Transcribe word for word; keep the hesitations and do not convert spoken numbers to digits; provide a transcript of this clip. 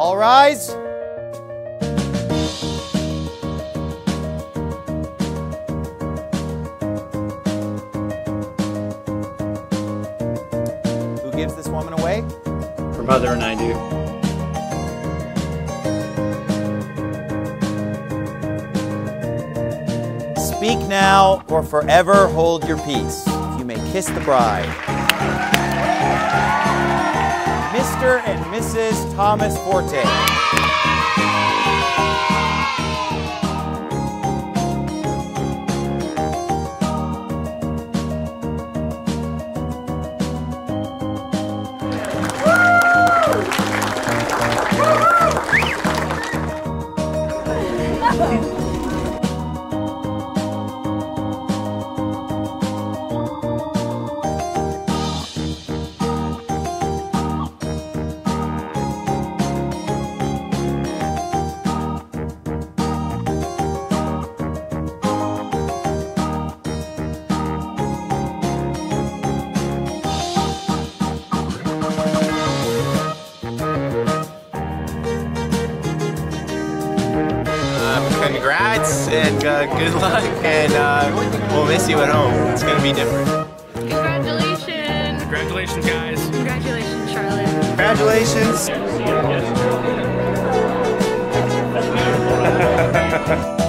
All rise. Who gives this woman away? Her mother and I do. Speak now or forever hold your peace. You may kiss the bride. Mister and Missus Thomas Forte. Congrats and uh, good luck, and uh, we'll miss you at home. It's going to be different. Congratulations! Congratulations, guys. Congratulations, Charlotte. Congratulations.